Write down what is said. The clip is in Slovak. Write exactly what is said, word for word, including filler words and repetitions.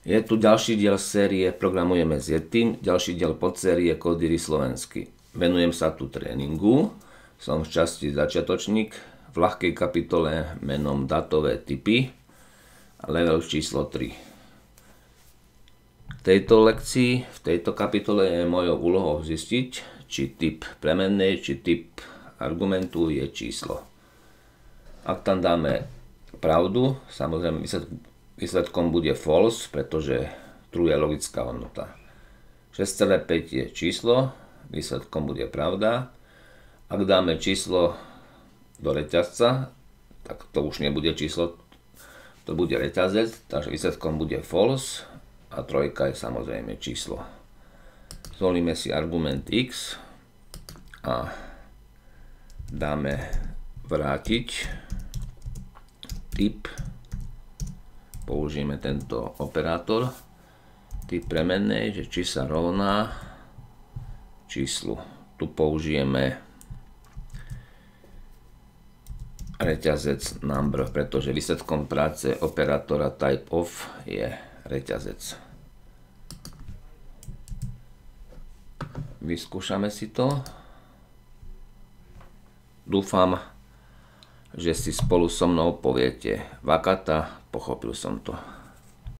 Je tu ďalší diel série Programujeme s Yetim, ďalší diel podsérie Kódy slovensky. Venujem sa tu tréningu, som v časti začiatočník v ľahkej kapitole menom Datové typy, level číslo tri. V tejto lekcii, v tejto kapitole je mojou úlohou zistiť, či typ premennej, či typ argumentu je číslo. Ak tam dáme pravdu, samozrejme výsledkom bude false, pretože true je logická hodnota. šesť celá päť je číslo, výsledkom bude pravda. Ak dáme číslo do reťazca, tak to už nebude číslo, to bude reťazec, takže výsledkom bude false a trojka je samozrejme číslo. Zvolíme si argument x a dáme vrátiť typ. Použijeme tento operátor, typ premennej, že či sa rovná číslu. Tu použijeme reťazec number, pretože výsledkom práce operátora type of je reťazec. Vyskúšame si to. Dúfam, že si spolu so mnou poviete vakata, pochopil som to.